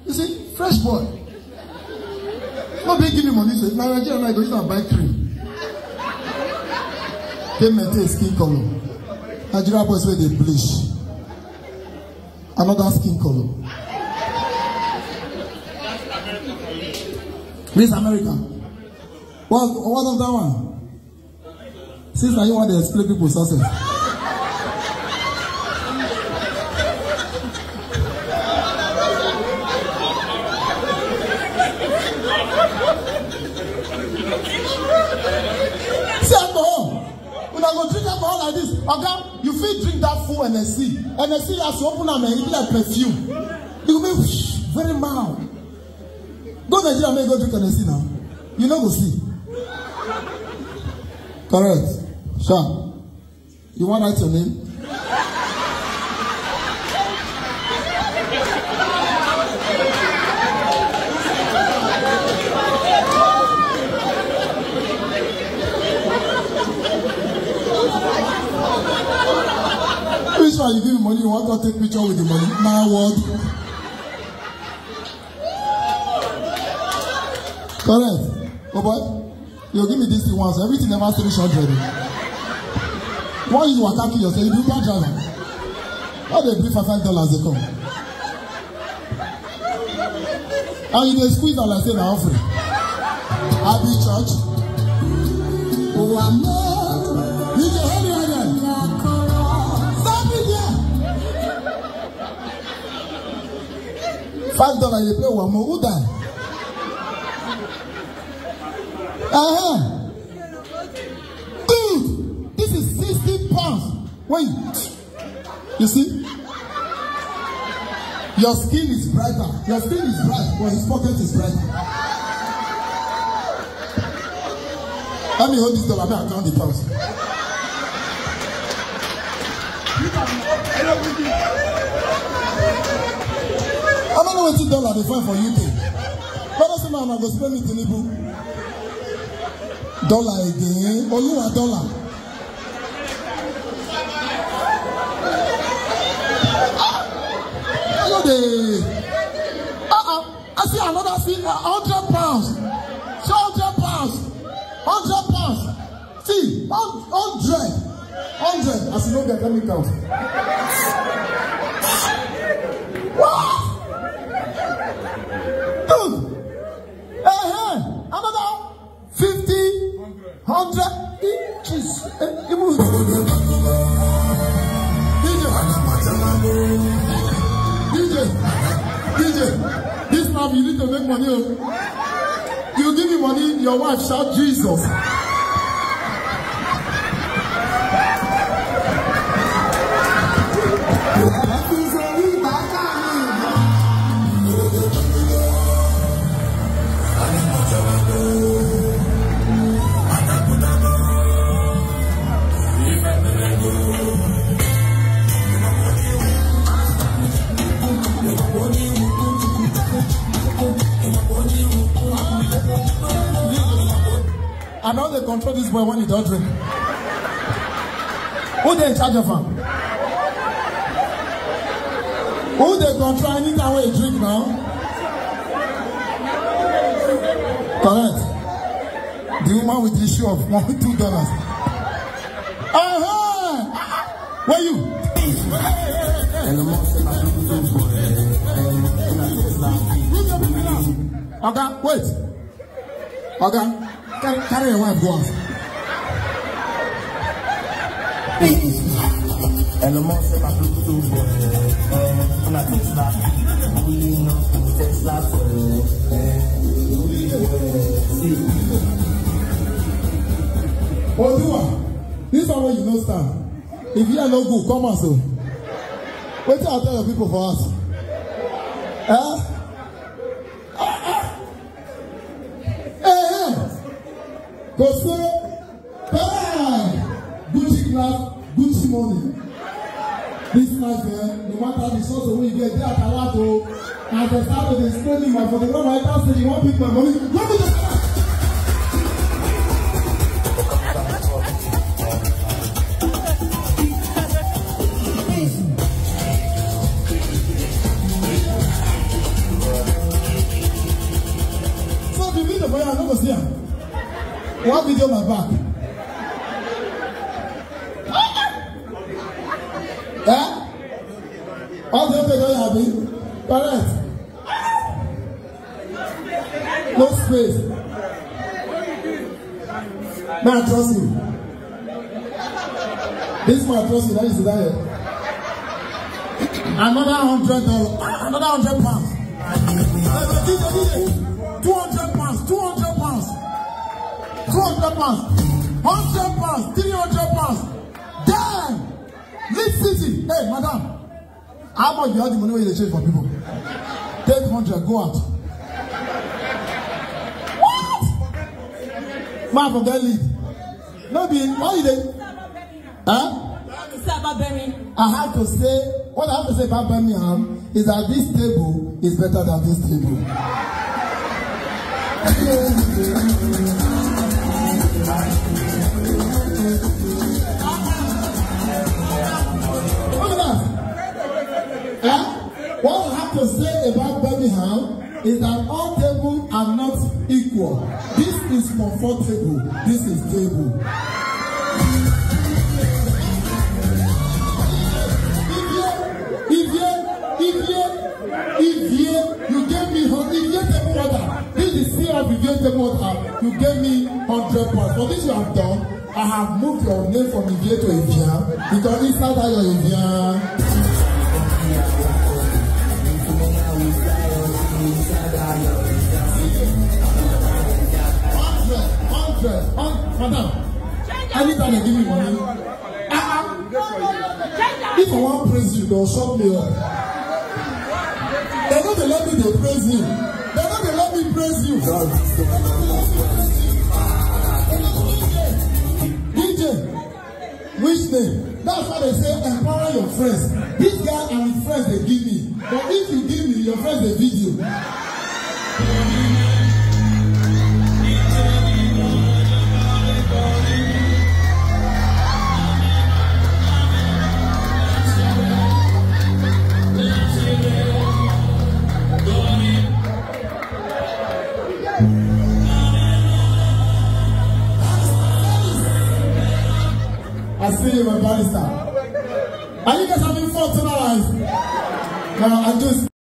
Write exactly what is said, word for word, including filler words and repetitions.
You see, fresh boy. Nobody give me money, so now Nigeria I go use and buy cream. They maintain skin color. Nigeria boys where they bleach. Another skin color. Miss America. What what of that one? Since now you want to explain people's success. See alcohol. When I go drink alcohol like this, okay, you feel drink that full N S C. N S C has to open up and it be like perfume. It will be very mild. Go Nigeria and go drink N S C now. You know go see. Correct. Sure. You want to write your name? Which one you give me money, you want to take picture with the money? Now what? Correct. Oh boy, you give me this thing once, everything never finish hundred. Why you are attacking yourself? You do bad driver. How they bring five five dollars they come? And you they squeeze out like say na offering. Happy church. Oh I'm you can help me again. Five dollars you play one more. Who die? Uh huh. Dude, this is sixty pounds. Wait, you see? Your skin is brighter. Your skin is bright, but his pocket is brighter. Let me hold this dollar. Let me count the pounds. I don't know what two dollar they find for U K. But also now I'm going to spend it in Ibu. Dollar again. Oh, you are dollar. I know the. Uh-uh. I see another thing. Uh, hundred pounds. So hundred pounds. Hundred pounds. See, hundred. Hundred. As you know, they're coming out. What? Dude. Uh-huh. Another fifty, hundred inches. D J, D J, this time you need to make money. You give me money, your wife shout Jesus. I know they control this boy when he don't drink. Who they in charge of him? Who they control anytime when he drink now? Correct. The woman with the issue of one two dollars. Uh-huh. Where you? Okay, wait. Okay. Carry, carry your wife, go on. And the most of my Bluetooth boy, and I think that we know Tesla for Odua, this is how you know stand. If you are no good, come on, so. Wait till I tell your people for us. Eh? Go say, bye! Gucci class, Gucci money. This night, man, no matter the source of where you get there at Alato, and they started explaining my for the one I can't say you want pick my money. Let me just. One video my back. Eh? All the people don't have it. Correct. No space. Man, trust me. This man trust me. That is that. Another hundred dollars. Another hundred pounds. Two hundred pounds. Two hundred pounds. Two hundred pounds. Hundred pounds. Three hundred pounds. Damn. Lead city. Hey, madam. How much you have the money when you change for people? Take hundred. Go out. What? Man from that lead. No be. Why you dey? Huh? I have to say, what I have to say about Birmingham is that this table is better than this table. Look at that. Eh? What I have to say about Birmingham is that all tables are not equal. This is comfortable. This is table. You gave me hundred pounds. For this you have done, I have moved your name from Ivie to Evian because inside that your Evian. Hundred, hundred, hundred, madam. Anytime they give me money, uh-uh. If I want to praise you, they'll shut me up. They're not going to let me they praise you. They're not going to let me praise you. D J, which name? That's why they say empower your friends. This guy and his friends they give me. But if you give me, your friends they video. I see you, my barrister. Are you guys having fun tonight? No, I just